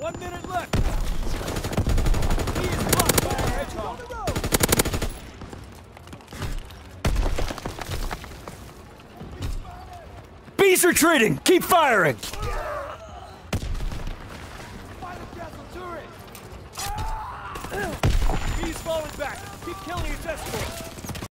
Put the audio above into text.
1 minute left. He is blocked by our hedgehog. B's retreating! Keep firing! He's falling back. Keep killing his escort.